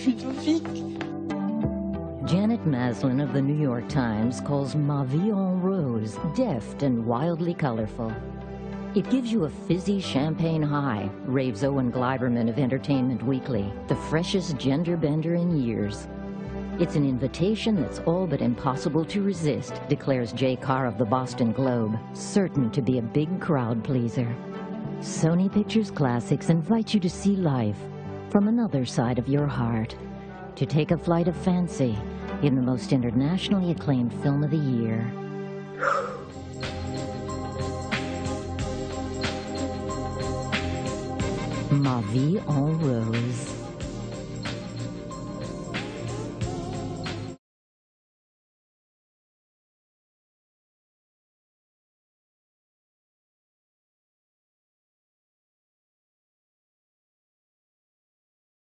Ludovic. Janet Maslin of the New York Times calls Ma Vie en Rose deft and wildly colorful. It gives you a fizzy champagne high, raves Owen Gleiberman of Entertainment Weekly, the freshest gender bender in years. It's an invitation that's all but impossible to resist, declares Jay Carr of the Boston Globe, certain to be a big crowd pleaser. Sony Pictures Classics invites you to see life from another side of your heart, to take a flight of fancy in the most internationally acclaimed film of the year. Ma Vie en Rose.